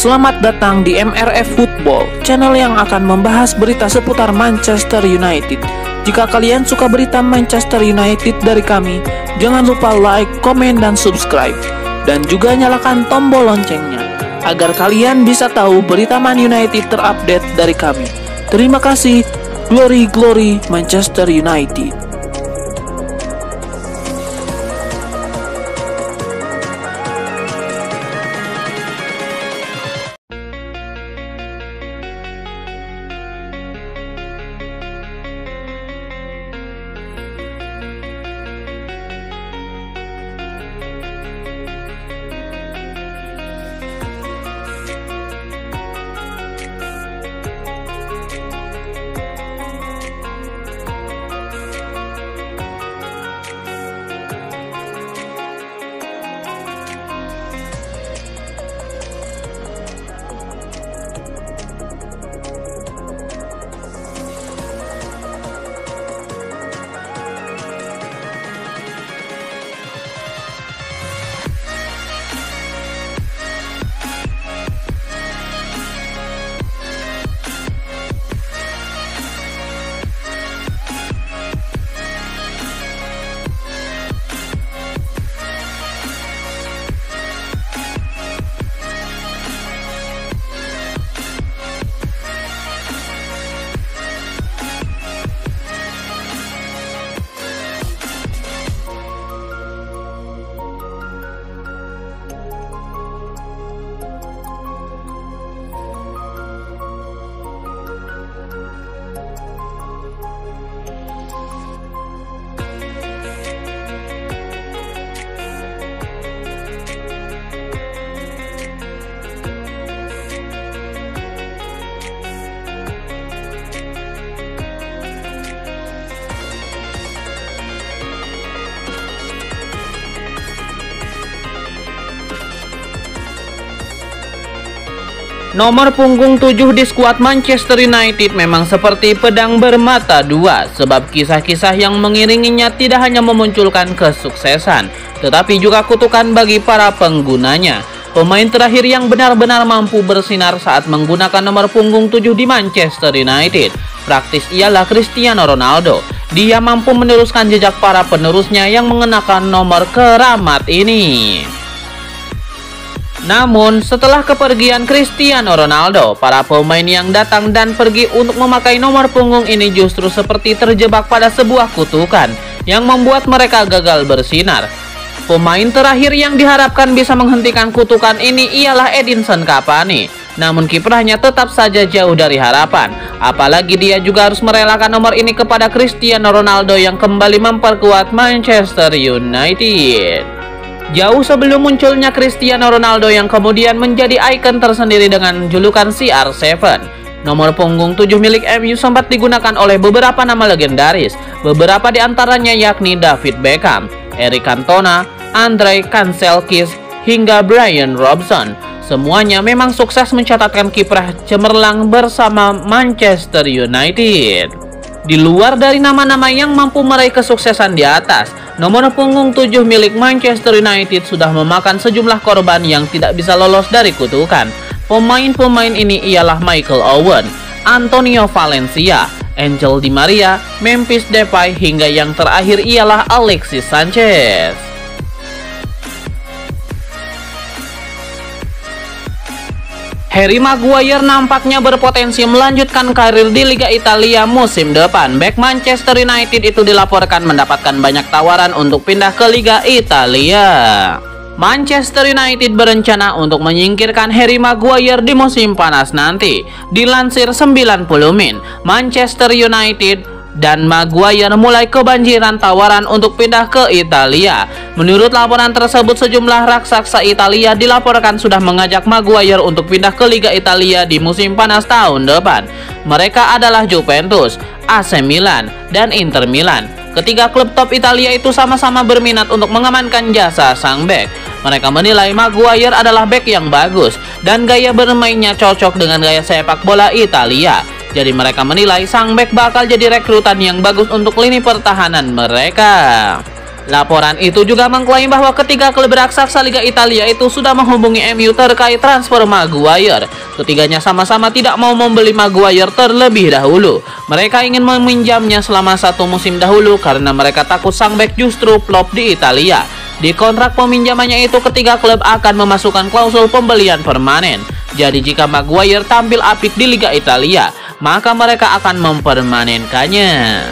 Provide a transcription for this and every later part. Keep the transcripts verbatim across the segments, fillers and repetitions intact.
Selamat datang di M R F Football, channel yang akan membahas berita seputar Manchester United. Jika kalian suka berita Manchester United dari kami, jangan lupa like, komen, dan subscribe. Dan juga nyalakan tombol loncengnya, agar kalian bisa tahu berita Man United terupdate dari kami. Terima kasih. Glory, glory Manchester United. Nomor punggung tujuh di skuad Manchester United memang seperti pedang bermata dua, sebab kisah-kisah yang mengiringinya tidak hanya memunculkan kesuksesan, tetapi juga kutukan bagi para penggunanya. Pemain terakhir yang benar-benar mampu bersinar saat menggunakan nomor punggung tujuh di Manchester United praktis ialah Cristiano Ronaldo. Dia mampu meneruskan jejak para penerusnya yang mengenakan nomor keramat ini. Namun, setelah kepergian Cristiano Ronaldo, para pemain yang datang dan pergi untuk memakai nomor punggung ini justru seperti terjebak pada sebuah kutukan yang membuat mereka gagal bersinar. Pemain terakhir yang diharapkan bisa menghentikan kutukan ini ialah Edinson Cavani. Namun kiprahnya tetap saja jauh dari harapan. Apalagi dia juga harus merelakan nomor ini kepada Cristiano Ronaldo yang kembali memperkuat Manchester United. Jauh sebelum munculnya Cristiano Ronaldo yang kemudian menjadi ikon tersendiri dengan julukan C R tujuh, nomor punggung tujuh milik M U sempat digunakan oleh beberapa nama legendaris. Beberapa di antaranya yakni David Beckham, Eric Cantona, Andrei Kanselkis, hingga Brian Robson. Semuanya memang sukses mencatatkan kiprah cemerlang bersama Manchester United. Di luar dari nama-nama yang mampu meraih kesuksesan di atas, nomor punggung tujuh milik Manchester United sudah memakan sejumlah korban yang tidak bisa lolos dari kutukan. Pemain-pemain ini ialah Michael Owen, Antonio Valencia, Angel Di Maria, Memphis Depay, hingga yang terakhir ialah Alexis Sanchez. Harry Maguire nampaknya berpotensi melanjutkan karir di Liga Italia musim depan. Bek Manchester United itu dilaporkan mendapatkan banyak tawaran untuk pindah ke Liga Italia. Manchester United berencana untuk menyingkirkan Harry Maguire di musim panas nanti. Dilansir sembilan puluh min, Manchester United dan Maguire mulai kebanjiran tawaran untuk pindah ke Italia. Menurut laporan tersebut, sejumlah raksasa Italia dilaporkan sudah mengajak Maguire untuk pindah ke Liga Italia di musim panas tahun depan. Mereka adalah Juventus, A C Milan, dan Inter Milan. Ketiga klub top Italia itu sama-sama berminat untuk mengamankan jasa sang bek. Mereka menilai Maguire adalah bek yang bagus dan gaya bermainnya cocok dengan gaya sepak bola Italia. Jadi mereka menilai sang bek bakal jadi rekrutan yang bagus untuk lini pertahanan mereka. Laporan itu juga mengklaim bahwa ketiga klub raksasa Liga Italia itu sudah menghubungi M U terkait transfer Maguire. Ketiganya sama-sama tidak mau membeli Maguire terlebih dahulu. Mereka ingin meminjamnya selama satu musim dahulu karena mereka takut sang bek justru flop di Italia. Di kontrak peminjamannya itu ketiga klub akan memasukkan klausul pembelian permanen. Jadi jika Maguire tampil apik di Liga Italia, maka mereka akan mempermanenkannya.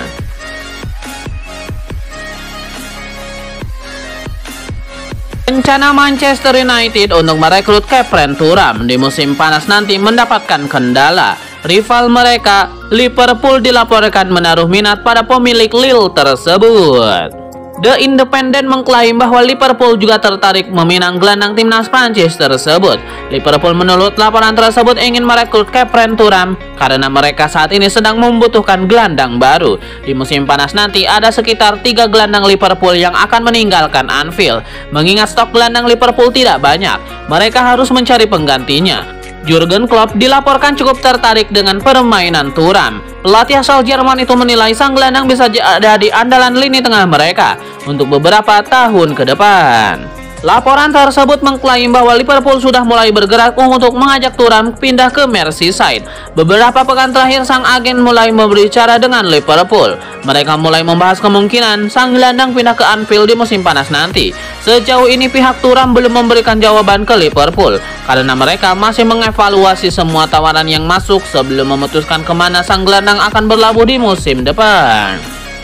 Rencana Manchester United untuk merekrut Khéphren Thuram di musim panas nanti mendapatkan kendala. Rival mereka, Liverpool, dilaporkan menaruh minat pada pemilik Lille tersebut. The Independent mengklaim bahwa Liverpool juga tertarik meminang gelandang timnas Prancis tersebut. Liverpool menurut laporan tersebut ingin merekrut Khéphren Thuram karena mereka saat ini sedang membutuhkan gelandang baru. Di musim panas nanti ada sekitar tiga gelandang Liverpool yang akan meninggalkan Anfield. Mengingat stok gelandang Liverpool tidak banyak, mereka harus mencari penggantinya. Jurgen Klopp dilaporkan cukup tertarik dengan permainan Thuram. Pelatih asal Jerman itu menilai sang gelandang bisa jadi andalan lini tengah mereka untuk beberapa tahun ke depan. Laporan tersebut mengklaim bahwa Liverpool sudah mulai bergerak untuk mengajak Thuram pindah ke Merseyside. Beberapa pekan terakhir sang agen mulai berbicara dengan Liverpool. Mereka mulai membahas kemungkinan sang gelandang pindah ke Anfield di musim panas nanti. Sejauh ini pihak Thuram belum memberikan jawaban ke Liverpool karena mereka masih mengevaluasi semua tawaran yang masuk sebelum memutuskan kemana sang gelandang akan berlabuh di musim depan.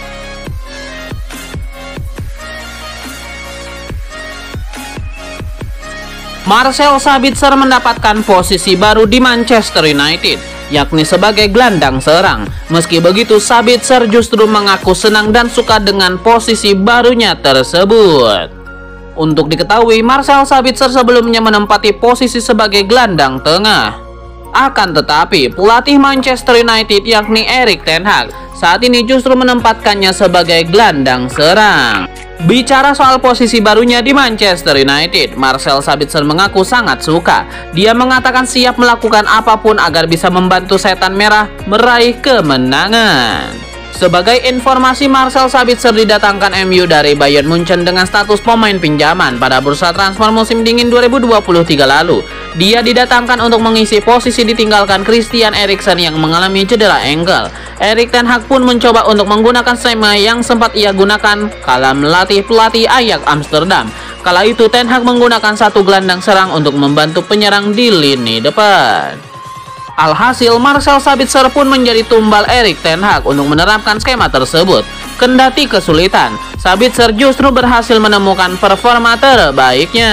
Marcel Sabitzer mendapatkan posisi baru di Manchester United, yakni sebagai gelandang serang. Meski begitu, Sabitzer justru mengaku senang dan suka dengan posisi barunya tersebut. Untuk diketahui, Marcel Sabitzer sebelumnya menempati posisi sebagai gelandang tengah. Akan tetapi, pelatih Manchester United yakni Erik ten Hag saat ini justru menempatkannya sebagai gelandang serang. Bicara soal posisi barunya di Manchester United, Marcel Sabitzer mengaku sangat suka. Dia mengatakan siap melakukan apapun agar bisa membantu Setan Merah meraih kemenangan. Sebagai informasi, Marcel Sabitzer didatangkan M U dari Bayern Munchen dengan status pemain pinjaman pada bursa transfer musim dingin dua ribu dua puluh tiga lalu. Dia didatangkan untuk mengisi posisi ditinggalkan Christian Eriksen yang mengalami cedera ankle. Erik ten Hag pun mencoba untuk menggunakan skema yang sempat ia gunakan kala melatih pelatih Ajax Amsterdam. Kala itu ten Hag menggunakan satu gelandang serang untuk membantu penyerang di lini depan. Alhasil, Marcel Sabitzer pun menjadi tumbal Erik ten Hag untuk menerapkan skema tersebut. Kendati kesulitan, Sabitzer justru berhasil menemukan performa terbaiknya.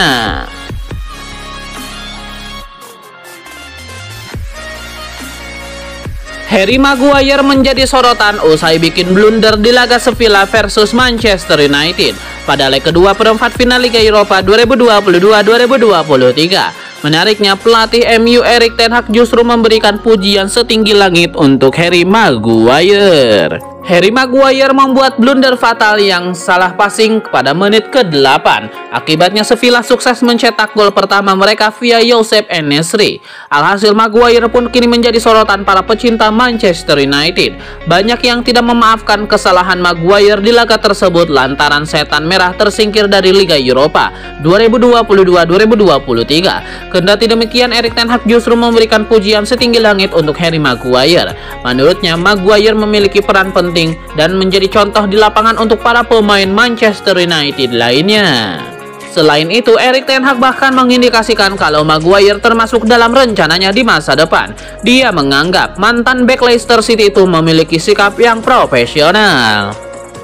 Harry Maguire menjadi sorotan usai bikin blunder di laga Sevilla versus Manchester United pada leg kedua perempat final Liga Eropa dua ribu dua puluh dua dua ribu dua puluh tiga. Menariknya, pelatih M U Erik ten Hag justru memberikan pujian setinggi langit untuk Harry Maguire. Harry Maguire membuat blunder fatal yang salah passing pada menit ke delapan. Akibatnya Sevilla sukses mencetak gol pertama mereka via Youssef En-Nesyri. Alhasil, Maguire pun kini menjadi sorotan para pecinta Manchester United. Banyak yang tidak memaafkan kesalahan Maguire di laga tersebut lantaran Setan Merah tersingkir dari Liga Eropa dua ribu dua puluh dua dua ribu dua puluh tiga. Kendati demikian, Erik ten Hag justru memberikan pujian setinggi langit untuk Harry Maguire. Menurutnya, Maguire memiliki peran penting dan menjadi contoh di lapangan untuk para pemain Manchester United lainnya. Selain itu, Erik ten Hag bahkan mengindikasikan kalau Maguire termasuk dalam rencananya di masa depan. Dia menganggap mantan bek Leicester City itu memiliki sikap yang profesional.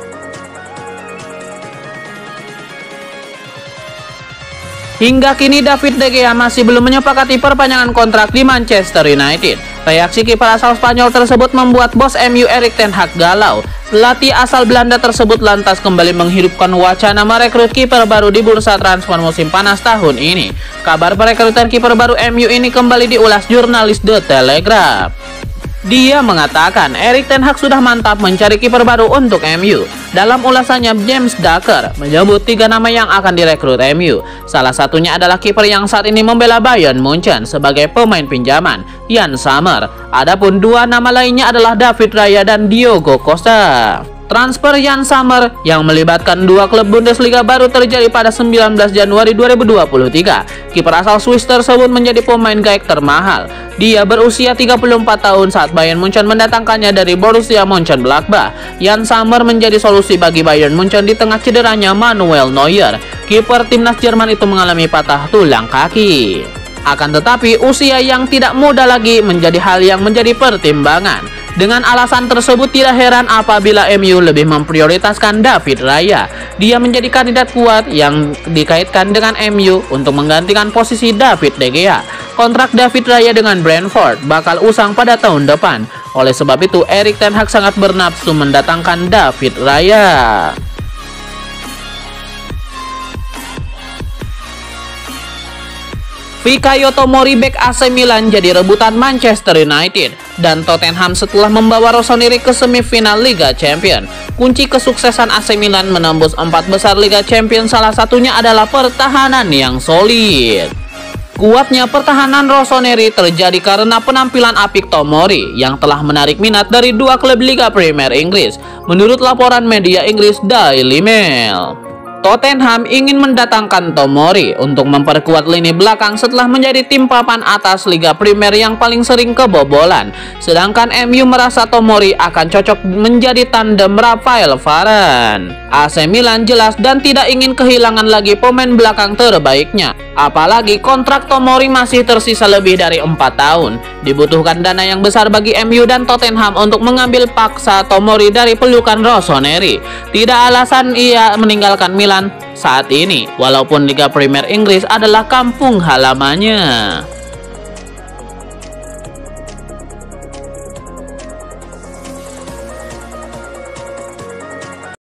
Hingga kini David De Gea masih belum menyepakati perpanjangan kontrak di Manchester United. Reaksi kiper asal Spanyol tersebut membuat bos M U Erik ten Hag galau. Pelatih asal Belanda tersebut lantas kembali menghidupkan wacana merekrut kiper baru di bursa transfer musim panas tahun ini. Kabar perekrutan kiper baru M U ini kembali diulas jurnalis The Telegraph. Dia mengatakan Erik ten Hag sudah mantap mencari kiper baru untuk M U. Dalam ulasannya, James Ducker menyebut tiga nama yang akan direkrut M U. Salah satunya adalah kiper yang saat ini membela Bayern Munchen sebagai pemain pinjaman, Jan Sommer. Adapun dua nama lainnya adalah David Raya dan Diogo Costa. Transfer Yann Sommer yang melibatkan dua klub Bundesliga baru terjadi pada sembilan belas Januari dua ribu dua puluh tiga. Kiper asal Swiss tersebut menjadi pemain gaek termahal. Dia berusia tiga puluh empat tahun saat Bayern Munchen mendatangkannya dari Borussia Mönchengladbach. Yann Sommer menjadi solusi bagi Bayern Munchen di tengah cederanya Manuel Neuer. Kiper timnas Jerman itu mengalami patah tulang kaki. Akan tetapi, usia yang tidak muda lagi menjadi hal yang menjadi pertimbangan. Dengan alasan tersebut, tidak heran apabila M U lebih memprioritaskan David Raya. Dia menjadi kandidat kuat yang dikaitkan dengan M U untuk menggantikan posisi David De Gea. Kontrak David Raya dengan Brentford bakal usang pada tahun depan. Oleh sebab itu, Erik ten Hag sangat bernafsu mendatangkan David Raya. Fikayo Tomori bek A C Milan jadi rebutan Manchester United dan Tottenham setelah membawa Rossoneri ke semifinal Liga Champions. Kunci kesuksesan A C Milan menembus empat besar Liga Champions salah satunya adalah pertahanan yang solid. Kuatnya pertahanan Rossoneri terjadi karena penampilan apik Tomori yang telah menarik minat dari dua klub Liga Premier Inggris. Menurut laporan media Inggris Daily Mail, Tottenham ingin mendatangkan Tomori untuk memperkuat lini belakang setelah menjadi tim papan atas Liga Primer yang paling sering kebobolan. Sedangkan M U merasa Tomori akan cocok menjadi tandem Rafael Varane. A C Milan jelas dan tidak ingin kehilangan lagi pemain belakang terbaiknya. Apalagi kontrak Tomori masih tersisa lebih dari empat tahun. Dibutuhkan dana yang besar bagi M U dan Tottenham untuk mengambil paksa Tomori dari pelukan Rossoneri. Tidak alasan ia meninggalkan Milan saat ini, walaupun Liga Premier Inggris adalah kampung halamannya.